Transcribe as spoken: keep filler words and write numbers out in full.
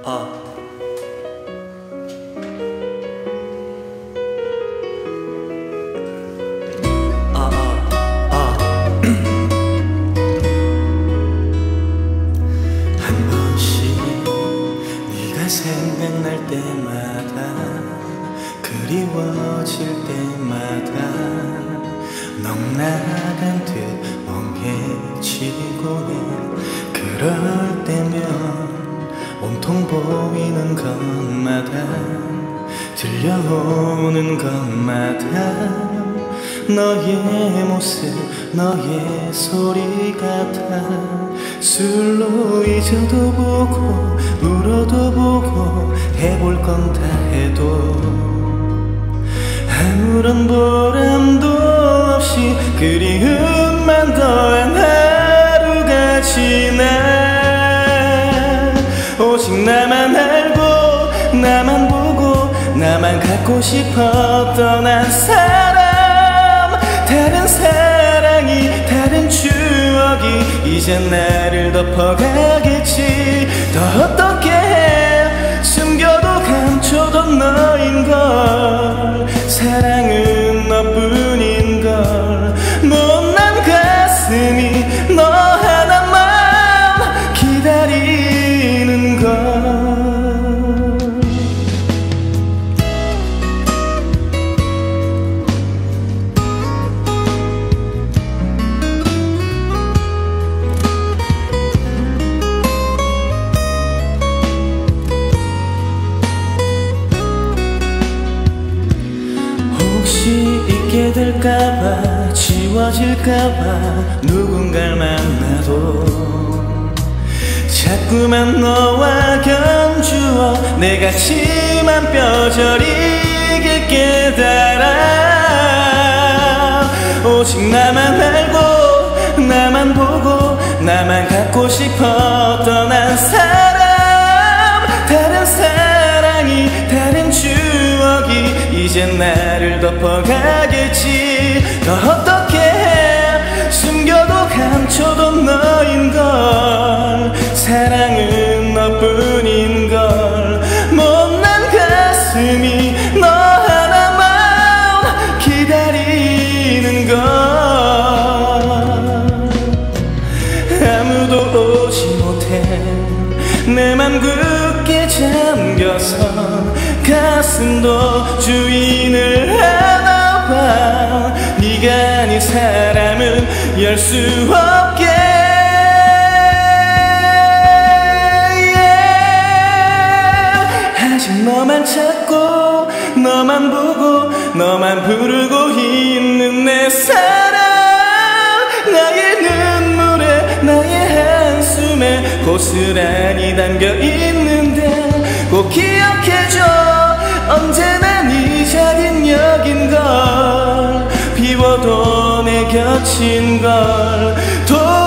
아. 아, 아, 아. 한 번씩 네가 생각날 때마다 그리워질 때마다 넉나간 듯 멍해지고 해. 그럴 때면 온통 보이는 것마다 들려오는 것마다 너의 모습 너의 소리 같아. 술로 잊어도 보고 울어도 보고 해볼 건 다 해도 아무런 보람도 없이 그리움만 더한 하루가 지나. 오직 나만 알고 나만 보고 나만 갖고 싶었던 한 사람. 다른 사랑이 다른 추억이 이제 나를 덮어가겠지. 더 어떻게 해 숨겨도 감춰도 너인걸. 사랑은 너뿐인걸. 못난 가슴이 너 하나만 기다리는 걸. 혹시 잊게 될까봐 지워질까봐 누군가를 만나도 자꾸만 너와 견주어 내가 치만 뼈저리게 깨달아. 오직 나만 알고 나만 보고 나만 갖고 싶었던 한 사람. 다른 사랑이 다른 추억이 이제 나를 덮어가겠지. 더 어떻게 해 숨겨도 감춰도 너인걸. 사랑은 너뿐인걸. 못난 가슴이 너 하나만 기다리는 걸. 아무도 오지 못해 내 맘 굳게 잠겨서 가슴도 주인을 하나 봐. 네가 아닌 사람은 열 수 없게. yeah. 아직 너만 찾고 너만 보고 너만 부르고 있는 내 사랑. 나의 눈물에 나의 한숨에 고스란히 담겨있는데 꼭 기억해줘. 언제나 네 자린 여긴걸. 비워도 내 곁인걸.